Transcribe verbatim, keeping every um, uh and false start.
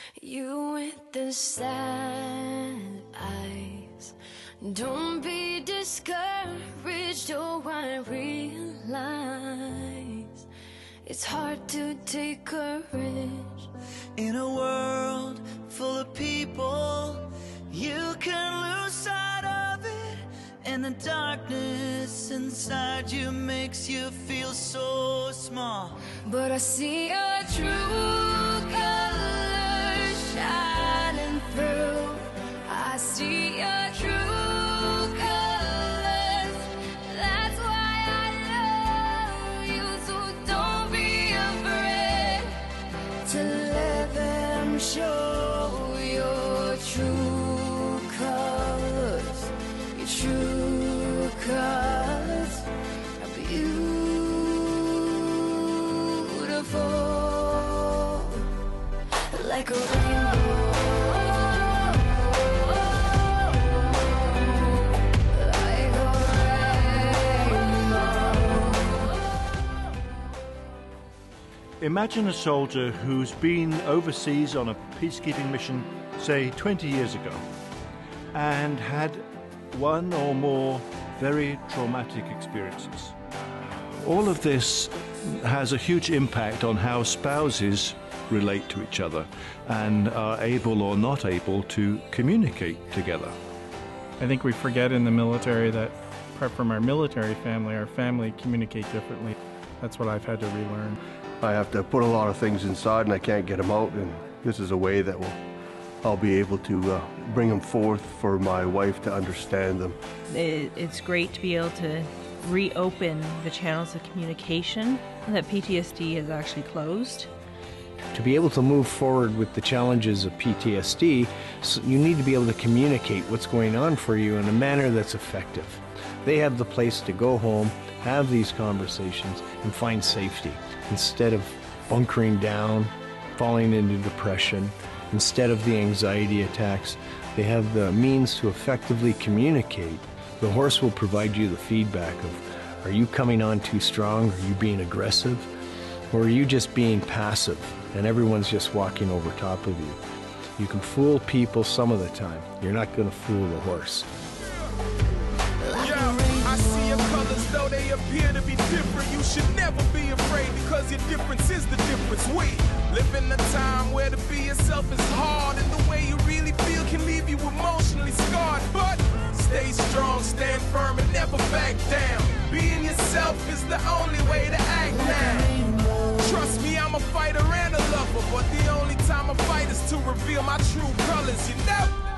You with the sad eyes, don't be discouraged. Oh, I realize it's hard to take courage. In a world full of people, you can lose sight of it, and the darkness inside you makes you feel so small. But I see your true colors shining through. I see your true colors. That's why I love you. So don't be afraid to let them show your true colors. Your true colors are beautiful, like a rainbow. Like a rainbow. Imagine a soldier who's been overseas on a peacekeeping mission, say twenty years ago, and had one or more very traumatic experiences. All of this has a huge impact on how spouses relate to each other and are able or not able to communicate together. I think we forget in the military that apart from our military family, our family communicate differently. That's what I've had to relearn. I have to put a lot of things inside and I can't get them out, and this is a way that will I'll be able to uh, bring them forth for my wife to understand them. It, it's great to be able to reopen the channels of communication that P T S D has actually closed. To be able to move forward with the challenges of P T S D, so you need to be able to communicate what's going on for you in a manner that's effective. They have the place to go home, have these conversations, and find safety instead of bunkering down, falling into depression. Instead of the anxiety attacks, they have the means to effectively communicate. The horse will provide you the feedback of, are you coming on too strong? Are you being aggressive? Or are you just being passive and everyone's just walking over top of you? You can fool people some of the time. You're not going to fool the horse. I see your colors, though they appear to be different. You should never be afraid, because your difference is the difference. We live in a time where to be yourself is hard, and the way you really feel can leave you emotionally scarred. But stay strong, stand firm, and never back down. Being yourself is the only way to act now. Trust me, I'm a fighter and a lover, but the only time I fight is to reveal my true colors. You know.